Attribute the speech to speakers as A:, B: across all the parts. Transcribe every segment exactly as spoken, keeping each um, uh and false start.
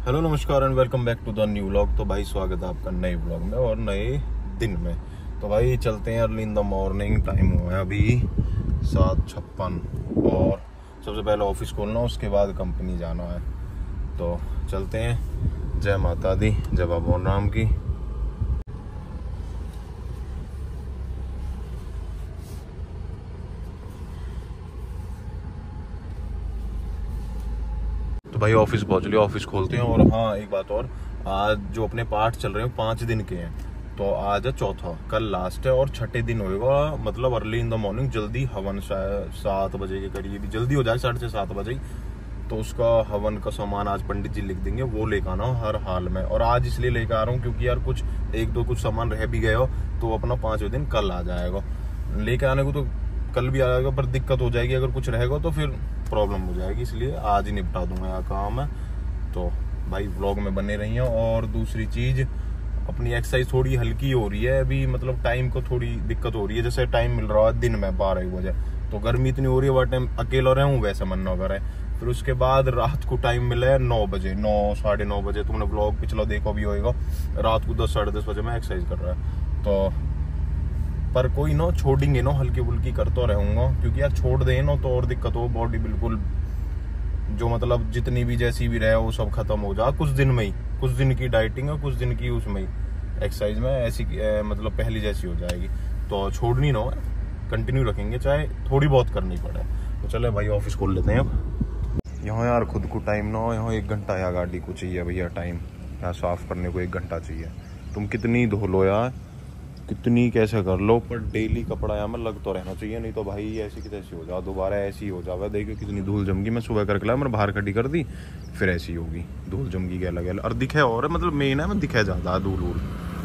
A: Hello नमस्कार and welcome back to the new vlog. तो भाई स्वागत है आपका नए व्लॉग में और नए दिन में। तो भाई चलते हैं early in the morning. Time हुआ है अभी सात छप्पन और सबसे पहले ऑफिस खोलना, उसके बाद कंपनी जाना है। तो चलते हैं। जय माता दी, जय बाबा राम की। तो भाई ऑफिस पहुंच लिया, ऑफिस खोलते हैं। और हाँ एक बात और, आज जो अपने पाठ चल रहे हैं पाँच दिन के हैं, तो आज है चौथा, कल लास्ट है और छठे दिन होएगा। मतलब अर्ली इन द मॉर्निंग जल्दी हवन, सात बजे के करीब जल्दी हो जाए, साढ़े छः सात बजे। तो उसका हवन का सामान आज पंडित जी लिख देंगे, वो लेकर आना हर हाल में। और आज इसलिए लेकर आ रहा हूँ क्योंकि यार कुछ एक दो कुछ सामान रह भी गए हो, तो अपना पाँचवें दिन कल आ जाएगा। लेके आने को तो कल भी आएगा, पर दिक्कत हो जाएगी अगर कुछ रहेगा तो फिर प्रॉब्लम हो जाएगी, इसलिए आज ही निपटा दूंगा यहाँ काम है। तो भाई व्लॉग में बने रहिए। और दूसरी चीज, अपनी एक्सरसाइज थोड़ी हल्की हो रही है अभी, मतलब टाइम को थोड़ी दिक्कत हो रही है। जैसे टाइम मिल रहा है दिन में बारह बजे, तो गर्मी इतनी हो रही है, वह टाइम अकेला रहा हूँ वैसे मन न करे। फिर उसके बाद रात को टाइम मिला है नौ बजे, नौ साढ़े नौ बजे। तुमने व्लॉग पिछला देखा भी होएगा, रात को दस साढ़े दस बजे मैं एक्सरसाइज कर रहा है। तो पर कोई ना छोड़ेंगे ना, हल्की फुल्की करता रहूंगा, क्योंकि यार छोड़ दे ना तो और दिक्कत हो। बॉडी बिल्कुल जो मतलब जितनी भी जैसी भी रहे वो सब खत्म हो जा कुछ दिन में ही। कुछ दिन की डाइटिंग है, कुछ दिन की उसमें ही एक्सरसाइज में ऐसी ए, मतलब पहली जैसी हो जाएगी। तो छोड़नी ना है, कंटिन्यू रखेंगे चाहे थोड़ी बहुत करनी पड़े। तो चले भाई ऑफिस खोल लेते हैं अब। यहाँ यार खुद को टाइम ना हो, यहाँ एक घंटा या गाड़ी को चाहिए भैया टाइम। यहाँ साफ करने को एक घंटा चाहिए। तुम कितनी धो लो यार, कितनी कैसे कर लो, पर डेली कपड़ा यहाँ में लग तो रहना चाहिए, नहीं तो भाई ऐसी की तैसी हो जाओ, दोबारा ऐसी हो जावे। देखियो कितनी धूल जम गई। मैं सुबह करके लाया, मैंने बाहर खड़ी कर दी, फिर ऐसी होगी धूल जम गई गैला गैला। और दिखे और मतलब मेन है, मैं दिखे ज्यादा धूल वूल।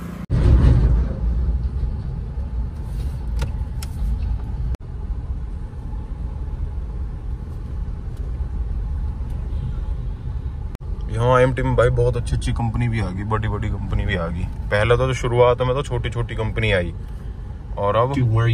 A: यहाँ एम टी में भाई बहुत अच्छी अच्छी कंपनी भी आ गई, बड़ी बड़ी कंपनी भी आ गई। पहले तो, तो शुरुआत में तो छोटी छोटी कंपनी आई, और अब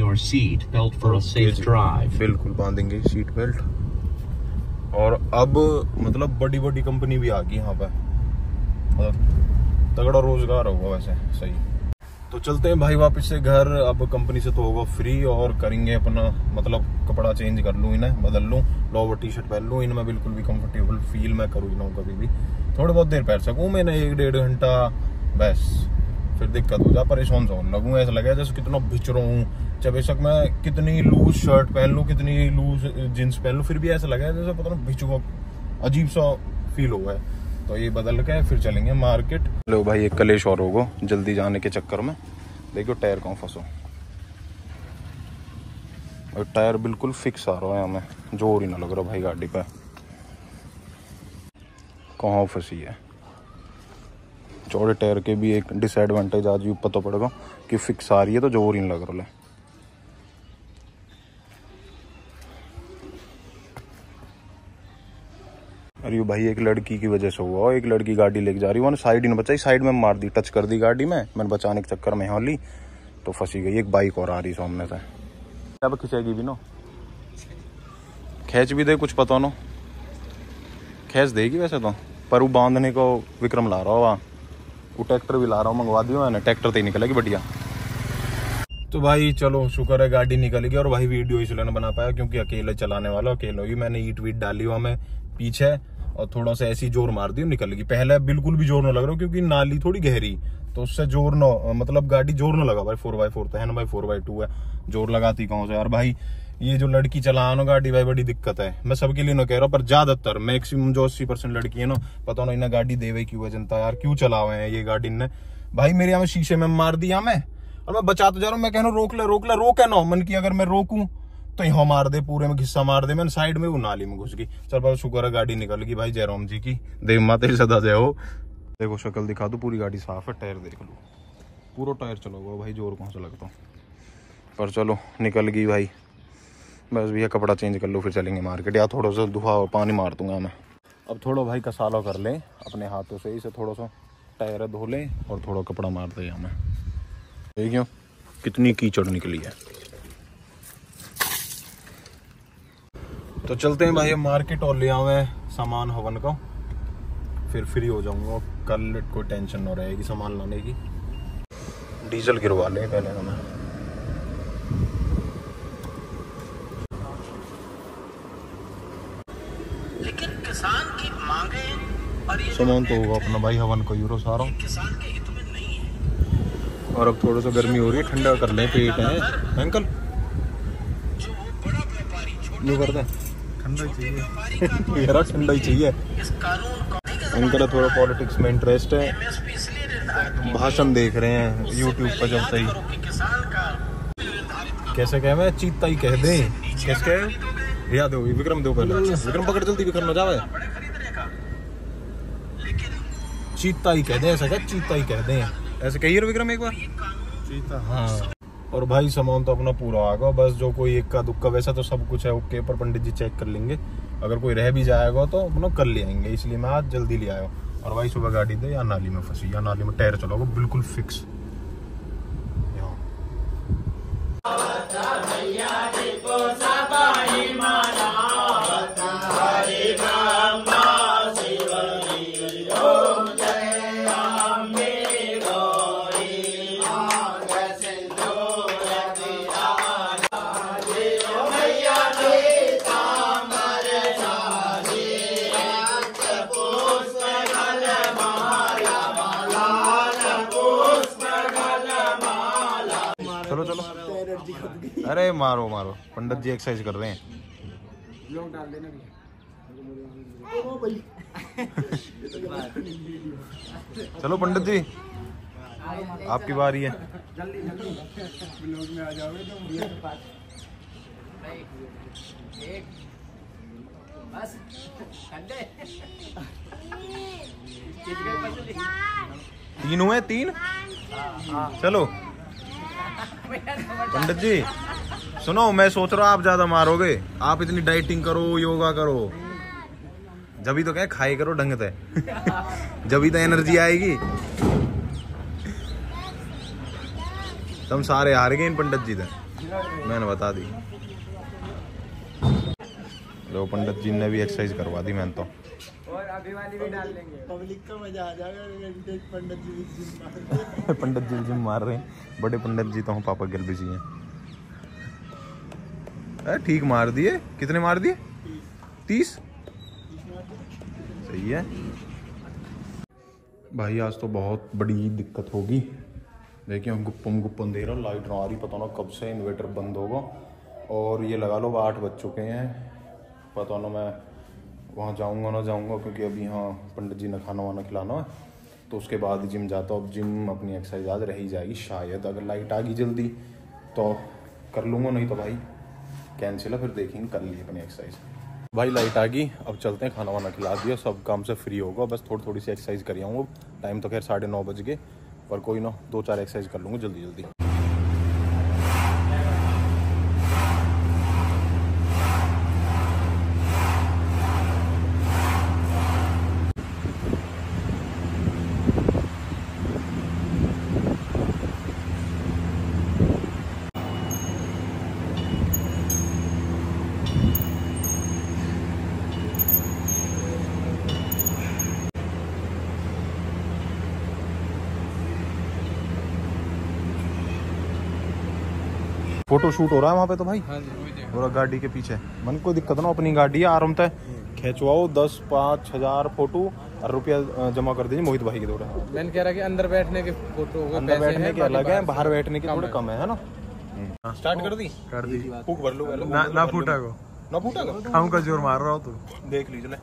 A: बिल्कुल बांधेंगे सीट बेल्ट। और अब मतलब बड़ी बड़ी कंपनी भी आ गई यहाँ पे, मतलब तगड़ा रोजगार होगा वैसे सही। तो चलते हैं भाई वापस से घर। अब कंपनी से तो होगा फ्री, और करेंगे अपना मतलब कपड़ा चेंज कर लूँ, इन्हें बदल लूँ, लोवर टी शर्ट पहन लूँ। इनमें बिल्कुल भी कंफर्टेबल फील मैं करूँ ना कभी भी। थोड़ी बहुत देर पहन सकूँ मैंने, एक डेढ़ घंटा बस, फिर दिक्कत हो जा, परेशान सा लगूँ। ऐसा लगे जैसे कितना भिच रहा हूँ। चाहे बेशक मैं कितनी लूज शर्ट पहन लूँ, कितनी लूज जींस पहन लूँ, फिर भी ऐसा लगे जैसे पता ना भिचूंगा, अजीब सा फील हुआ है। तो ये बदल के फिर चलेंगे मार्केट। लो भाई एक कलेश और होगा जल्दी जाने के चक्कर में। देखो टायर कहाँ फंसो, और टायर बिल्कुल फिक्स आ रहा है हमें, जोर ही ना लग रहा भाई गाड़ी पे। कहाँ फंसी है। चौड़े टायर के भी एक डिसएडवांटेज आज भी पता पड़ेगा कि फिक्स आ रही है तो जोर ही नहीं लग रहा है। अरे भाई एक लड़की की वजह से हुआ, एक लड़की गाड़ी लेके जा रही, वो साइड ही नहीं बचाई, साइड में मार दी, टच कर दी गाड़ी में। मैंने बचाने के चक्कर में यहाँ ली तो फंसी गई। एक बाइक और आ रही सामने से, अब खिंचेगी भी ना, खींच भी दे कुछ पता ना, खींच देगी वैसे तो। पर वो बांधने को विक्रम ला रहा हुआ, वो ट्रैक्टर भी ला रहा हूँ, मंगवा दिया मैंने, ट्रैक्टर तो ही निकलेगी बढ़िया। तो भाई चलो शुक्र है गाड़ी निकलेगी। और भाई वीडियो इसलिए ना बना पाया क्योंकि अकेले चलाने वाला, अकेले ही मैंने ईट वीट डाली हुआ मैं पीछे, और थोड़ा सा ऐसी जोर मार दी निकल गई। पहले बिल्कुल भी जोर ना लग रहा क्योंकि नाली थोड़ी गहरी, तो उससे जोर ना, मतलब गाड़ी जोर ना लगा भाई। फोर बाई फोर तो है ना भाई, फोर बाई टू है, जोर लगाती कौन से यार भाई। ये जो लड़की चलाना गाड़ी भाई बड़ी दिक्कत है। मैं सबके लिए ना कह रहा हूँ, पर ज्यादातर मैक्सिमम जो अस्सी परसेंट लड़की है ना, पता ना इन्हें गाड़ी देवे क्यों है जनता यार, क्यों चलावे हैं ये गाड़ी ने भाई। मेरे यहाँ शीशे में मार दिया मैं, और मैं बचाते जा रहा हूँ। मैं कह रहा हूँ रोक ले रोक ले, रोक है ना मन की, अगर मैं रोकूं तो यहाँ मार दे, पूरे में घिस्सा मार दे। मैंने साइड में वो नाली में घुस गई। चल भाई शुक्र है गाड़ी निकल गई भाई, जयराम जी की देव माता की सदा जय हो। देखो शक्ल दिखा दो, पूरी गाड़ी साफ है, टायर देख लो, पूरा टायर चला हुआ भाई, जोर कौन सा लगता। पर चलो निकल गई भाई, बस भैया कपड़ा चेंज कर लो फिर चलेंगे मार्केट। या थोड़ा सा धुआ और पानी मार दूंगा मैं। अब थोड़ा भाई कसाला कर लें अपने हाथों से, इसे थोड़ा सा टायर धो लें और थोड़ा कपड़ा मार दें हमें। देखियो कितनी कीचड़ निकली है। तो चलते हैं भाई मार्केट और ले आवे सामान हवन का। फिर फ्री हो जाऊंगा, कल कोई टेंशन न रहेगी सामान लाने की। डीजल गिरवा लें पहले हमें।
B: लेकिन किसान की मांगे और ये
A: सामान तो होगा अपना भाई, हवन को यूरो सारा
B: किसान के हित में नहीं है।
A: और अब थोड़ा सा गर्मी हो रही है, ठंडा कर लें पेट है अंकल।
B: जो बड़ा व्यापारी
A: यूँ करते हैं,
B: ठंडा चाहिए
A: मेरा ठंडा ही चाहिए।
B: इस कानून को
A: अंकल थोड़ा पॉलिटिक्स में इंटरेस्ट है,
B: एमएसपी इसलिए निर्धारित की
A: भाषण देख रहे हैं यूट्यूब पर जब से ही।
B: करो कि किसान का निर्धारित
A: कैसे कहे मैं चीता ही कह दें, कैसे कहे याद हो विक्रम दो पहले, विक्रम पकड़ जल्दी, विक्रम न जावे,
B: बड़े खरीदने का, लेकिन
A: चीता ही कह दें, ऐसा क्या चीता ही कह दें, ऐसे कहिए विक्रम एक बार चीता। हाँ और भाई सामान तो अपना पूरा आ गया, बस जो कोई एक का दुक्का, वैसा तो सब कुछ है ओके, पर पंडित जी चेक कर लेंगे, अगर कोई रह भी जाएगा तो अपना कर ले आएंगे, इसलिए मैं आज जल्दी ले आया। और भाई सुबह गाड़ी दे या नाली में फंसी, या नाली में टायर चलाओगे बिल्कुल फिक्स। चलो चलो, अरे मारो मारो, पंडित जी एक्सरसाइज कर रहे हैं। चलो पंडित जी आपकी बारी है। तीन हुए, तीन। चलो पंडित जी सुनो, मैं सोच रहा हूँ आप ज्यादा मारोगे, आप इतनी डाइटिंग करो, योगा करो, जब ही तो कहे खाई करो ढंग से, जब ही तो एनर्जी आएगी। तुम सारे हार गए इन पंडित जी से, मैंने बता दी। लो पंडित जी ने भी एक्सरसाइज करवा दी मैंने तो,
C: और अभी वाली भी डाल देंगे, पब्लिक का मजा आ जाएगा। पंडित जी
A: पंडित जी जिम मार रहे हैं, बड़े पंडित जी तो हम पापा गिल बिजी हैं। ठीक मार दिए, कितने मार दिए? तीस, सही है भाई। आज तो बहुत बड़ी दिक्कत होगी, देखिए हम गुप्पम गुप्पम दे रहा, लाइट ना आ रही, पता ना कब से इन्वर्टर बंद होगा। और ये लगा लो आठ बज चुके हैं, पता ना मैं वहाँ जाऊँगा ना जाऊँगा, क्योंकि अभी हाँ पंडित जी ने खाना वाना खिलाना है, तो उसके बाद ही जिम जाता हूँ। अब जिम अपनी एक्सरसाइज आज रह ही जाएगी शायद, अगर लाइट आ गई जल्दी तो कर लूँगा, नहीं तो भाई कैंसिल है, फिर देखेंगे कर ली अपनी एक्सरसाइज। भाई लाइट आ गई, अब चलते हैं, खाना वाना खिला दिया, सब काम से फ्री होगा, बस थोड़ी थोड़ी सी एक्सरसाइज कर आऊँगा। टाइम तो खैर साढ़े नौ बज गए, पर कोई ना दो चार एक्सरसाइज कर लूँगा जल्दी जल्दी। फोटो शूट हो रहा है वहाँ पे तो भाई,
C: हाँ जी,
A: पूरा गाड़ी के पीछे। मन कोई दिक्कत ना, अपनी गाड़ी है, आराम से खिंचवाओ, दस पाँच हजार फोटो और रुपया जमा कर दीजिए मोहित भाई के द्वारा।
C: मैंने कह रहा कि अंदर बैठने के फोटो,
A: अंदर बैठने के अलग है, बाहर बैठने के थोड़े कम है ना। स्टार्ट कर दी,
C: कर दी,
A: फूक भर लो
C: ना ना फूटा को,
A: ना फूटा को
C: हम का जोर मार रहा हो तो
A: देख लीजिए,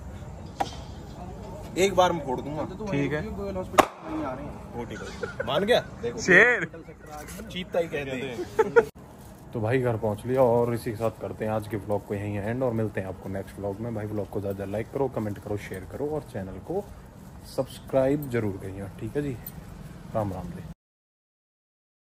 A: एक बार में फोड़ दूंगा।
C: ठीक है,
A: वो ठीक है, मान गया,
C: शेर
A: चीता ही कहते हैं। तो भाई घर पहुंच लिया, और इसी के साथ करते हैं आज के व्लॉग को यहीं एंड, और मिलते हैं आपको नेक्स्ट व्लॉग में। भाई व्लॉग को ज़्यादा लाइक करो, कमेंट करो, शेयर करो, और चैनल को सब्सक्राइब जरूर करिए, ठीक है जी। राम राम जी।